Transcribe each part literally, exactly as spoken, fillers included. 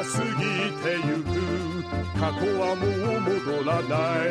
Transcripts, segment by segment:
過ぎてゆく、過去はもう戻らない。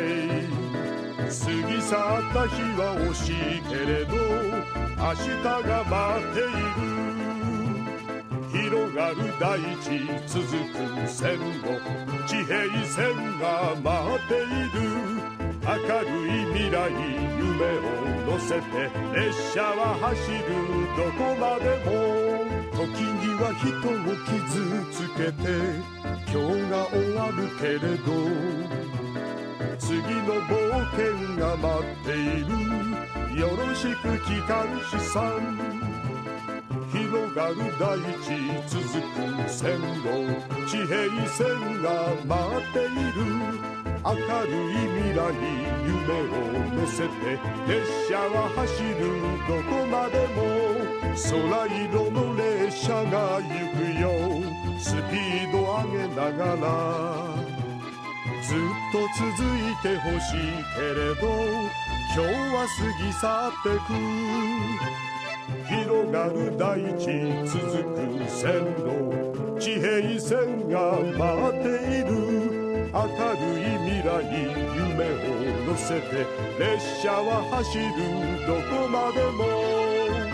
過ぎ去った日は惜しいけれど明日が待っている。広がる大地続く線路、地平線が待っている。明るい未来夢を乗せて列車は走るどこまでも。時には人を傷つけて今日が終わるけれど次の冒険が待っている。よろしく機関士さん。広がる大地続く線路、地平線が待っている。明るい未来夢を乗せて列車は走るどこまでも。空色の列車が行くよ、スピード上げながら。ずっと続いてほしいけれど今日は過ぎ去ってく。広がる大地続く線路、地平線が待っている。明るい未来夢を乗せて列車は走るどこまでも。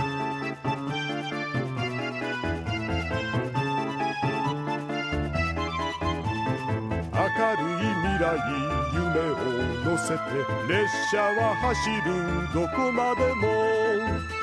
明るい未来夢を乗せて列車は走るどこまでも。